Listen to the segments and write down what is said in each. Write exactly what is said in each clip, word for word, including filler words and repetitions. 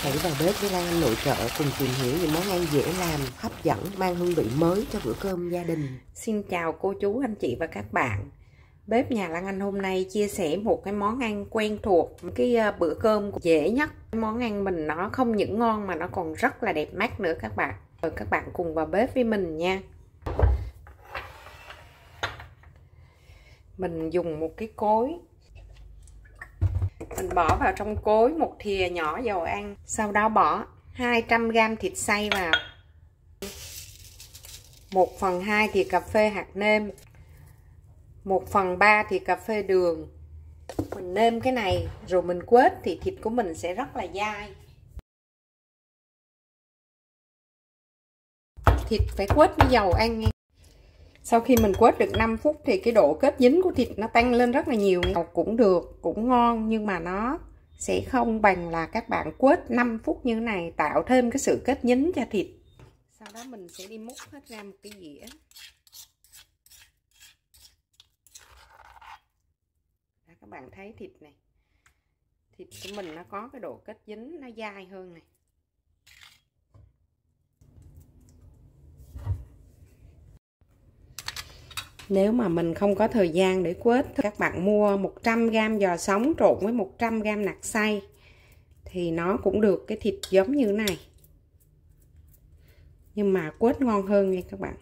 Hãy vào bếp với Lan Anh nội trợ cùng tìm hiểu những món ăn dễ làm, hấp dẫn, mang hương vị mới cho bữa cơm gia đình. Xin chào cô chú, anh chị và các bạn. Bếp nhà Lan Anh hôm nay chia sẻ một cái món ăn quen thuộc, cái bữa cơm dễ nhất. Món ăn mình nó không những ngon mà nó còn rất là đẹp mắt nữa các bạn. Rồi các bạn cùng vào bếp với mình nha. Mình dùng một cái cối. Mình bỏ vào trong cối một thìa nhỏ dầu ăn. Sau đó bỏ hai trăm gam thịt xay vào, một phần hai thìa cà phê hạt nêm, một phần ba thìa cà phê đường. Mình nêm cái này rồi mình quết thì thịt của mình sẽ rất là dai. Thịt phải quết với dầu ăn nha. Sau khi mình quết được năm phút thì cái độ kết dính của thịt nó tăng lên rất là nhiều. Cũng được, cũng ngon, nhưng mà nó sẽ không bằng là các bạn quết năm phút như thế này, tạo thêm cái sự kết dính cho thịt. Sau đó mình sẽ đi múc hết ra một cái dĩa. Đó, các bạn thấy thịt này, thịt của mình nó có cái độ kết dính, nó dai hơn này. Nếu mà mình không có thời gian để quết, các bạn mua một trăm gam giò sống trộn với một trăm gam nạc xay thì nó cũng được cái thịt giống như thế này, nhưng mà quết ngon hơn nha các bạn.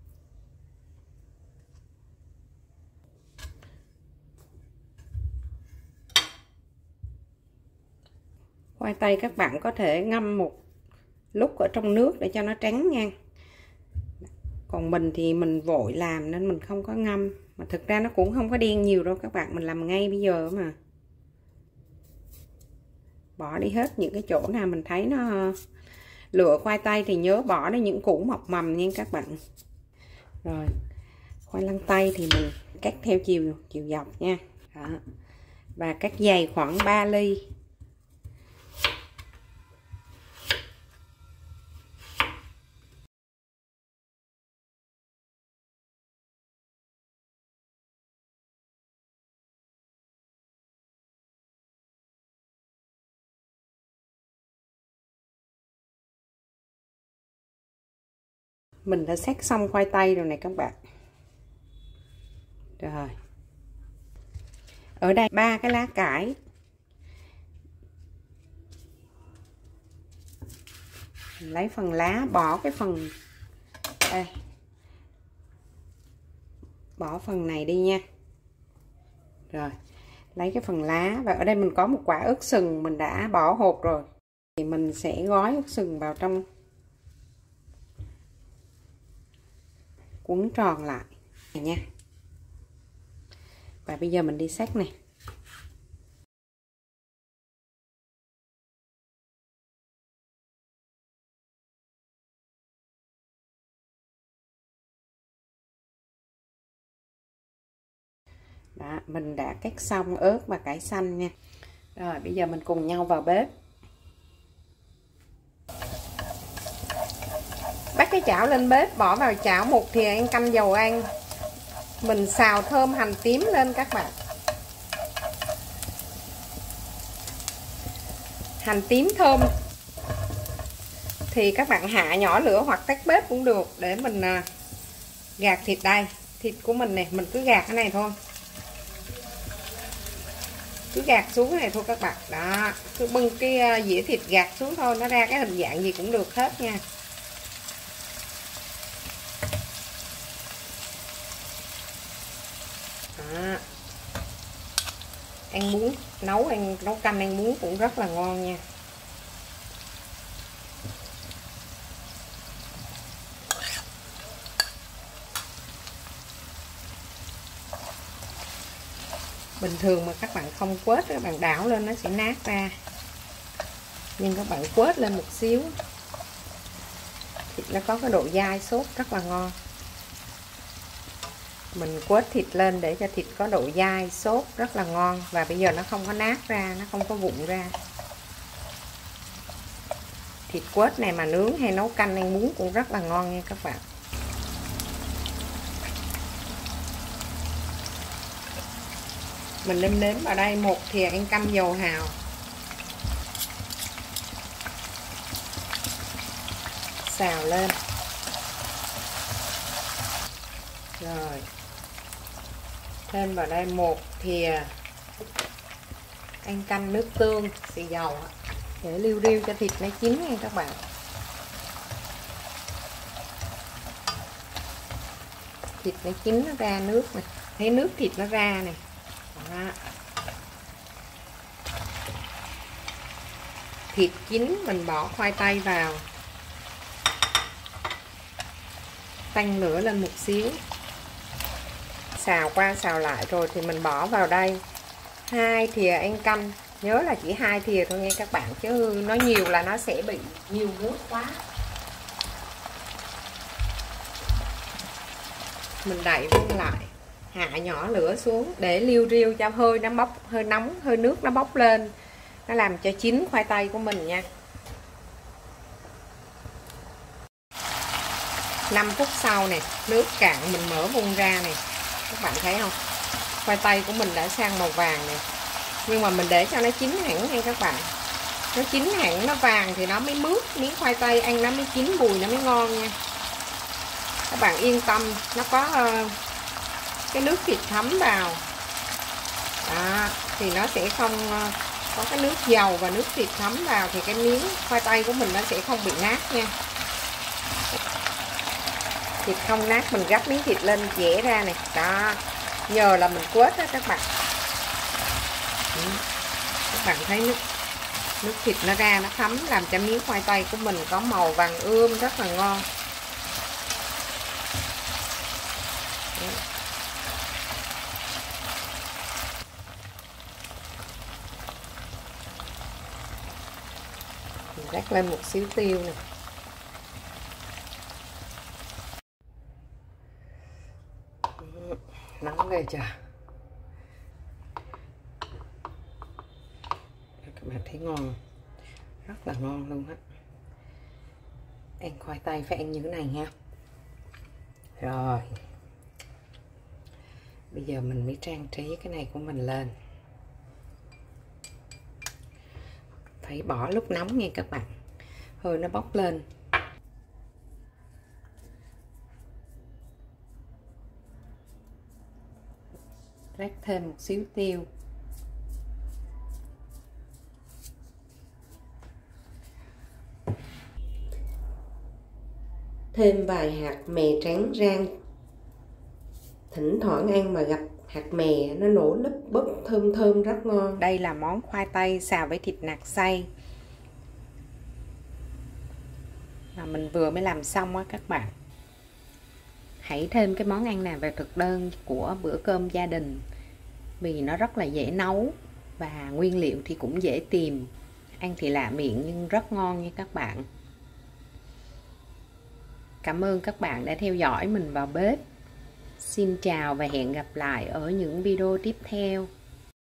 Khoai tây các bạn có thể ngâm một lúc ở trong nước để cho nó trắng nha. Còn mình thì mình vội làm nên mình không có ngâm. Mà thực ra nó cũng không có đen nhiều đâu các bạn. Mình làm ngay bây giờ mà. Bỏ đi hết những cái chỗ nào mình thấy nó... Lựa khoai tây thì nhớ bỏ đi những củ mọc mầm nha các bạn. Rồi. Khoai lang tây thì mình cắt theo chiều chiều dọc nha. Đó. Và cắt dày khoảng ba ly. Mình đã xắt xong khoai tây rồi này các bạn. Rồi. Ở đây ba cái lá cải. Mình lấy phần lá, bỏ cái phần đây. Bỏ phần này đi nha. Rồi. Lấy cái phần lá, và ở đây mình có một quả ớt sừng mình đã bỏ hột rồi. Thì mình sẽ gói ớt sừng vào trong, quấn tròn lại này nha. Và bây giờ mình đi xắt này. Đó, mình đã cắt xong ớt và cải xanh nha. Rồi bây giờ mình cùng nhau vào bếp. Bắt cái chảo lên bếp, bỏ vào chảo một thìa ăn canh dầu ăn. Mình xào thơm hành tím lên các bạn. Hành tím thơm thì các bạn hạ nhỏ lửa hoặc tắt bếp cũng được để mình gạt thịt đây. Thịt của mình này, mình cứ gạt cái này thôi. Cứ gạt xuống cái này thôi các bạn. Đó, cứ bưng cái dĩa thịt gạt xuống thôi, nó ra cái hình dạng gì cũng được hết nha. Đó. Ăn bún, nấu ăn nấu canh ăn bún cũng rất là ngon nha. Bình thường mà các bạn không quết, các bạn đảo lên nó sẽ nát ra. Nhưng các bạn quết lên một xíu, thịt nó có cái độ dai xốp rất là ngon. Mình quết thịt lên để cho thịt có độ dai xốp rất là ngon. Và bây giờ nó không có nát ra, nó không có vụn ra. Thịt quết này mà nướng hay nấu canh ăn bún cũng rất là ngon nha các bạn. Mình nêm nếm vào đây một thìa ăn canh dầu hào. xào lên. Rồi thêm vào đây một thìa ăn canh nước tương xì dầu để liu riu cho thịt nó chín nha các bạn. Thịt nó chín nó ra nước này, thấy nước thịt nó ra này. Đó. Thịt chín mình bỏ khoai tây vào, tăng lửa lên một xíu, xào qua xào lại rồi thì mình bỏ vào đây hai thìa ăn canh. Nhớ là chỉ hai thìa thôi nha các bạn, chứ nó nhiều là nó sẽ bị nhiều nước quá. Mình đậy vung lại, hạ nhỏ lửa xuống để liu riu cho hơi nó bốc, hơi nóng, hơi nước nó bốc lên, nó làm cho chín khoai tây của mình nha. năm phút sau nè, nước cạn mình mở vung ra này, các bạn thấy không? Khoai tây của mình đã sang màu vàng này. Nhưng mà mình để cho nó chín hẳn nha các bạn. Nó chín hẳn, nó vàng thì nó mới mướt, miếng khoai tây ăn nó mới chín bùi, nó mới ngon nha. Các bạn yên tâm, nó có uh, cái nước thịt thấm vào. Đó, thì nó sẽ không uh, có cái nước dầu và nước thịt thấm vào thì cái miếng khoai tây của mình nó sẽ không bị nát nha. Thịt không nát, mình gắp miếng thịt lên dẻ ra này. Đó, nhờ là mình quết đó các bạn. Ừ. Các bạn thấy nước nước thịt nó ra, nó thấm làm cho miếng khoai tây của mình có màu vàng ươm rất là ngon. Đấy. Mình rắc lên một xíu tiêu nè. Nóng ghê chưa? Các bạn thấy ngon, rất là ngon luôn á. Ăn khoai tây phải ăn như thế này nha. Rồi bây giờ mình mới trang trí cái này của mình lên. Phải bỏ lúc nóng nha các bạn, hơi nó bốc lên. Rắc thêm một xíu tiêu. Thêm vài hạt mè trắng rang. Thỉnh thoảng ăn mà gặp hạt mè nó nổ lúp búp thơm thơm rất ngon. Đây là món khoai tây xào với thịt nạc xay mà mình vừa mới làm xong á các bạn. Hãy thêm cái món ăn này vào thực đơn của bữa cơm gia đình, vì nó rất là dễ nấu và nguyên liệu thì cũng dễ tìm. Ăn thì lạ miệng nhưng rất ngon nha các bạn. Cảm ơn các bạn đã theo dõi mình vào bếp. Xin chào và hẹn gặp lại ở những video tiếp theo.